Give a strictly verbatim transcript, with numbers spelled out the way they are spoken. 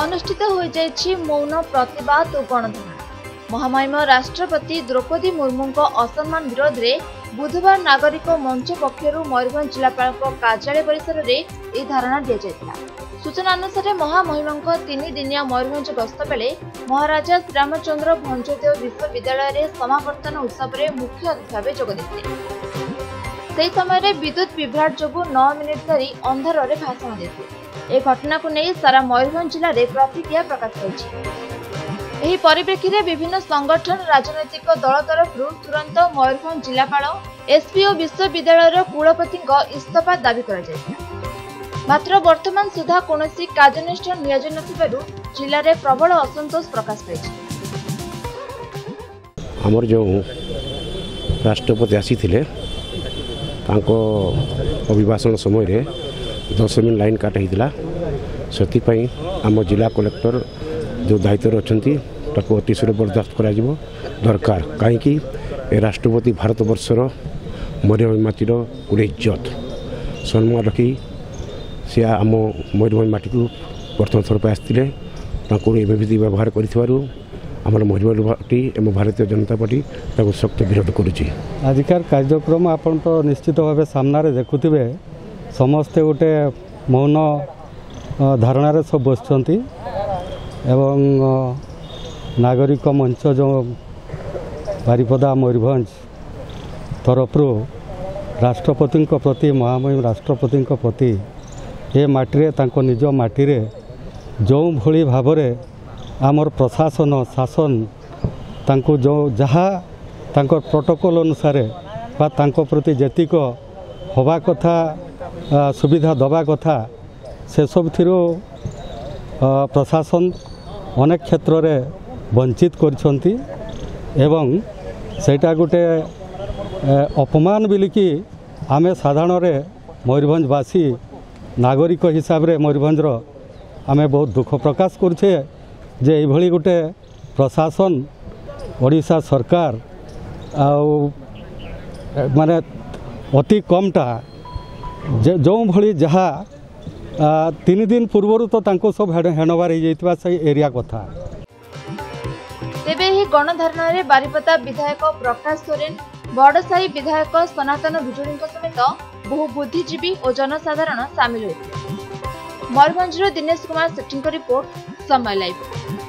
अनुष्ठित हो जाइछि मौन प्रतिवाद और गणधारणा। महामहिम राष्ट्रपति द्रौपदी मुर्मू असम्मान विरोध में बुधवार नागरिक मंच पक्षर मयूरभंज जिलापाल कार्यालय परिसर में यह धारणा दि जाइथिला। सूचना अनुसार महामहिम तीन दिनिया मयूरभंज गस्त बेले महाराजा श्रीरामचंद्र भंजदेव विश्वविद्यालय समावर्तन उत्सव में मुख्य अतिथि भाव जोग देते। से समय विद्युत विभ्राट जो नौ मिनिट धरी अंधार में भाषण देते। एक घटना को नहीं सारा मयूरभंज जिले में प्रतिक्रिया प्रकाश पाई। एही परिप्रेक्षी में विभिन्न संगठन राजनैतिक दल तरफ तुरंत मयूरभंज जिलापाल एसपी और विश्वविद्यालय कुलपति इस्तीफा दाबी कर मात्र वर्तमान सुधा कौनसी कार्यानुष्ठान नियाज नथिबारु जिले में प्रबल असंतोष प्रकाश पाई। हमर जो राष्ट्रपति आसी थिले तांको अभिभाषण समय रे दस मिनट लाइन काट होता से आम जिला कलेक्टर जो दायित्व अच्छी ताको अतिशय बर्दास्त करा दरकार कहीं राष्ट्रपति भारत वर्षर मयूरभंज माटीर गोटे इज्जत सम्मान रखी सी आम मयूरभंज माटी को प्रथम थर पर आसते एमती व्यवहार कर मयूरभंज पार्टी एवं भारतीय जनता पार्टी ताको सख्त विरोध करुच्ची। आजिकार कार्यक्रम आपन तो निश्चित भाव सामने देखुवे समस्ते गोटे मौन धारणा सब बसुँच एवं नागरिक मंच जो बारिपदा मयूरभंज तरफ राष्ट्रपति प्रति महामहिम राष्ट्रपति प्रति ए माटी तांको निज माटी जो भली भाव आमर प्रशासन शासन तांको जो जहाँ तांको प्रोटोकॉल अनुसार बा तांको प्रति जेतिक हवा कथा सुविधा दबा कथा से सब थिरो प्रशासन अनेक क्षेत्र में वंचित करछंती एवं सेटा गोटे अपमान बिलिकी आमे साधारण रे मयूरभंजवासी नागरिक हिसाब रे मयूरभंजर आमे बहुत दुख प्रकाश करछे जे एभली गोटे प्रशासन ओडिशा सरकार आउ माने अति कमटा जो भली जहाँ तीन दिन पूर्वर तो तांको सब हेणवार हो से एरिया कथा। तेबे ही गणधारणा रे बारिपदा विधायक प्रकाश सोरेन बड़साई विधायक सनातन बिजुड़ी समेत बहु बुद्धिजीवी और जनसाधारण सामिल होते। मयूरभंजर दिनेश कुमार सेठी रिपोर्ट समय लाइव।